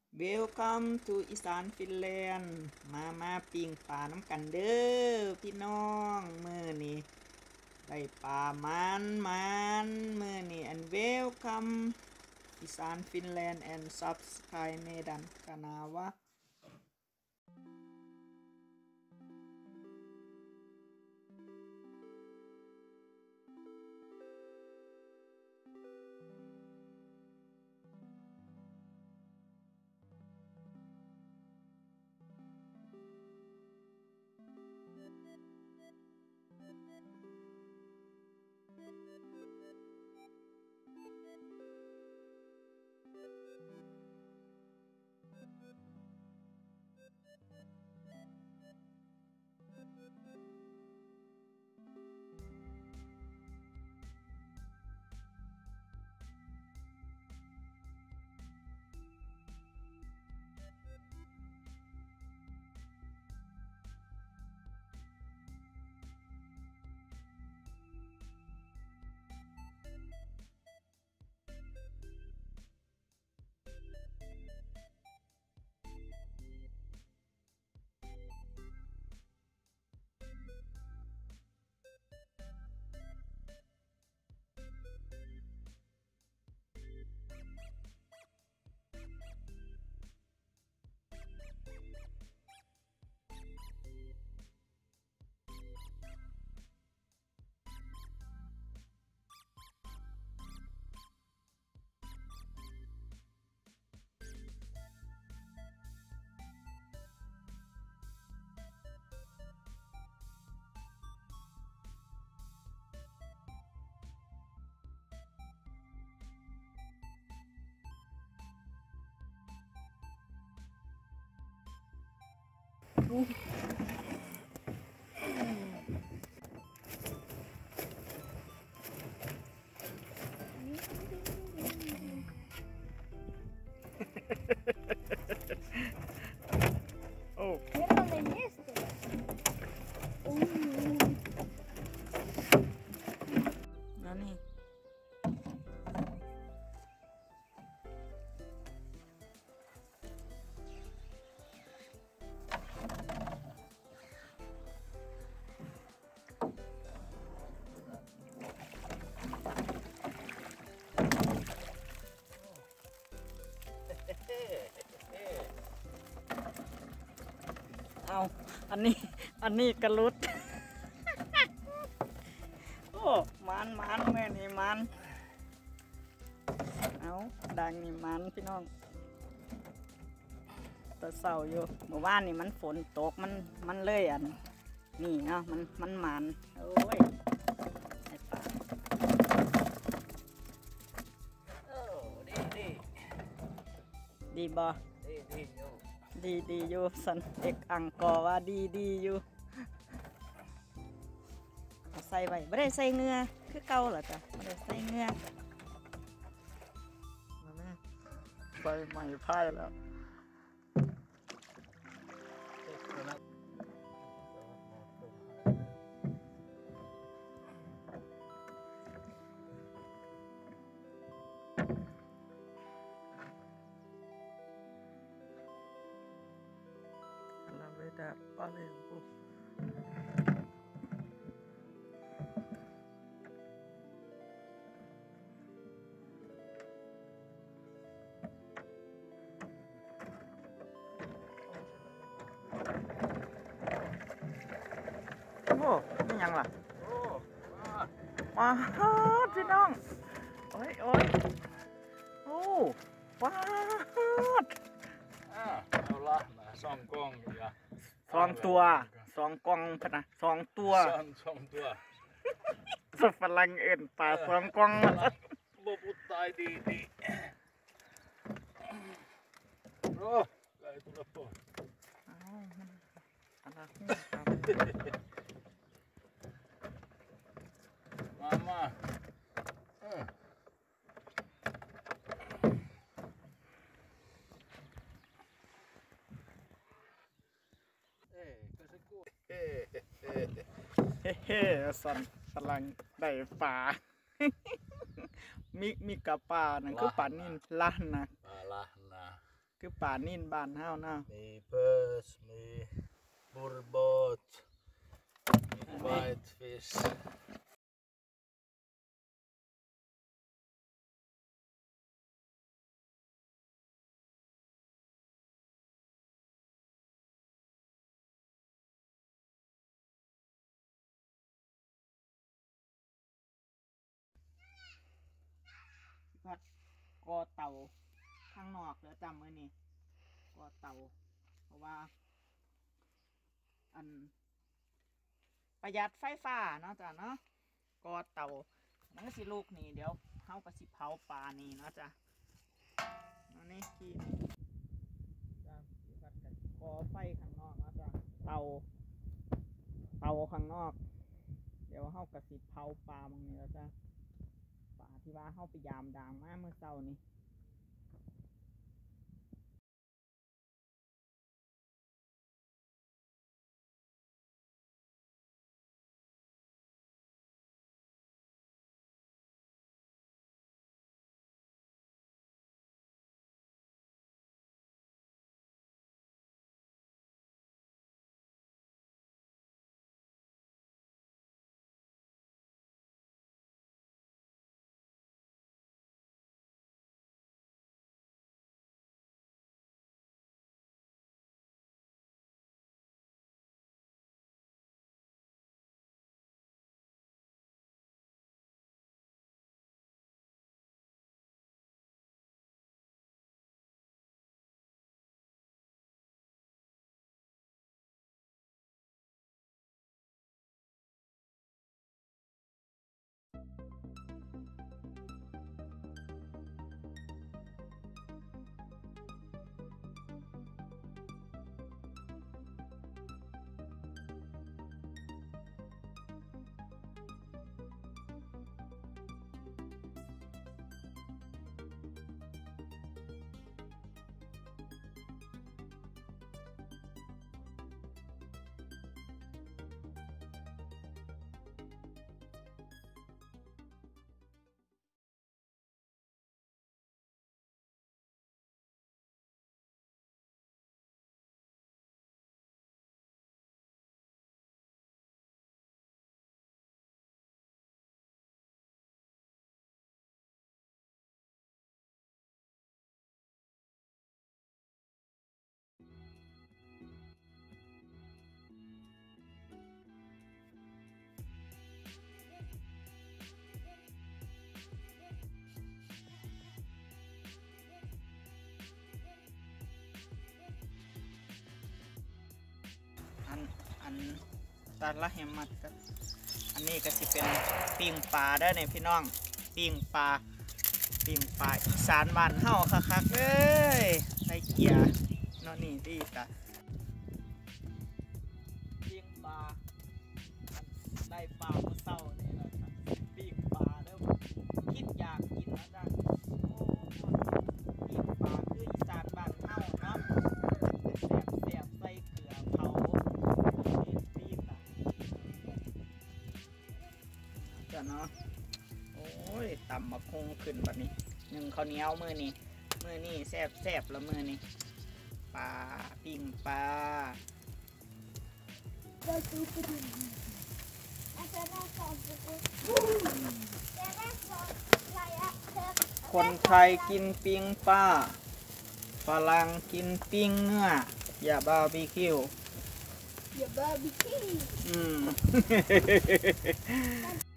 Welcome to อีสานฟินแลนด์มาปิ้งปลาน้ำกันเด้อพี่น้องมื้อนี้ได้ปลามันมื้อนี้and welcome อีสานฟินแลนด์ and subscribe เมดันกานาวะโอ้ Vérame en este. แล้วนี่เอาอันนี้กระลุด โอ้มันแม่นี่มันเอาดังนี่มันพี่น้องแตะเสาอยู่เมื่อวานนี่มันฝนตกมันเลยอันนี่เนาะมันโอ้ยไอ้ปลาดีบ่ดีอยู่สันเอกอังกอว่าดีอยู่เอาใส่ไว้ไม่ได้ใส่เงือคือเก่าเหรอจ๊ะไม่ได้ใส่เงือใส่ใหม่พายแล้วBeda paling bu. Oh, ini yang lah. Oh, wah,พี่น้องโอ้ยโอ้ ว้าเอาละมาซ่อมกล้องอยู่ละสองตัวสองกล่องพะนะสองตัวซ่อมตัวสฝรั่งเอ็นปลาสองกล่องบ่ปุตายดีโอ้ไล่ตัวละปอนมาเฮ้สันฝรั่งได้ปลา มีกับปลานั่นคือปลานิลล้านนะปลาละนะคือป่านิ่นบ้านเฮาเนาะมีเพิร์สมีบูร์บอทมีไวท์ฟิชพัดกอเต่าข้างนอกแล้วจำมื้อนี้กอเต่าเพราะว่าอันประหยัดไฟฟ้าเนาะจ้ะเนาะกอเต่ามันก็สิลูกนี่เดี๋ยวเฮาก็สิเผาปลานี่เนาะจ้ะเอานี่ขี้จ้ะพี่พัดกันกอไฟข้างนอกเนาะจ้ะเตาข้างนอกเดี๋ยวเฮาก็สิเผาปลามันนี่แล้วจ้ะปลาที่ว่าเฮาไปยามด่างมาเมื่อเช้านี่อันตาละแหมัดกันอันนี้ก็สิเป็นปิ้งปลาได้เนี่ยพี่น้องปิ้งปลาอีสานบ้านเฮาคักๆเอ้ยใส่เกียร์เนาะนี่ดีกะปิ้งปลาได้ปลาเมื่อเช้านี่แหละครับปิ้งปลาแล้วคิดอยากกินนะจ๊ะโอ้ปิ้งปลาคืออีสานบ้านเฮาเนาะแซ่บใส่เกลือเผาปิ้งปลาจ้ะเนาะโอ้ยตำมะคงขึ้นแบบนี้หนึ่งข้าวเหนียวมือนี่แซ่บแล้วมือนี่ปลาปิ้งปลาคนไทยกินปิ้งปลาฝรั่งกินปิ้งเนื้ออย่าบาร์บีคิวอืม